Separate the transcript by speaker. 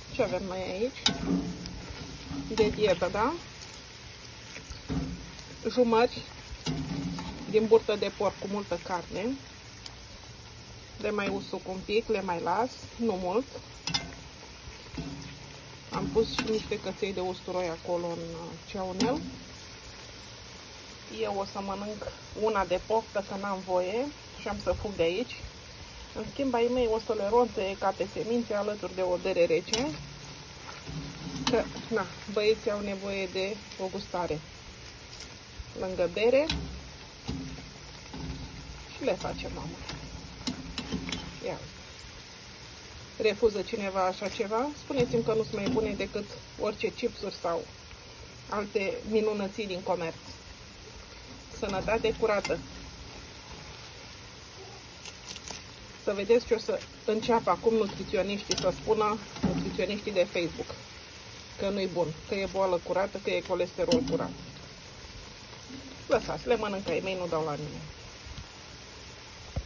Speaker 1: Ce avem noi aici? De dietă, da? Jumări din burtă de porc cu multă carne. Le mai usuc un pic, le mai las, nu mult. Am pus și niște căței de usturoi acolo în ceaunel. Eu o să mănânc una de poftă, că n-am voie și am să fug de aici. În schimb, ai mei o să le ronțe ca pe semințe alături de o bere rece. Că, na, băieții au nevoie de o gustare lângă bere. Și le facem, mamă. Ia. Refuză cineva așa ceva? Spuneți-mi că nu-s mai bune decât orice chipsuri sau alte minunății din comerț. Sănătate curată. Să vedeți ce o să înceapă acum nutriționiștii să spună, nutriționiștii de Facebook, că nu-i bun, că e boală curată, că e colesterol curat. Lăsați, le mănânc ai mei, nu dau la nimeni.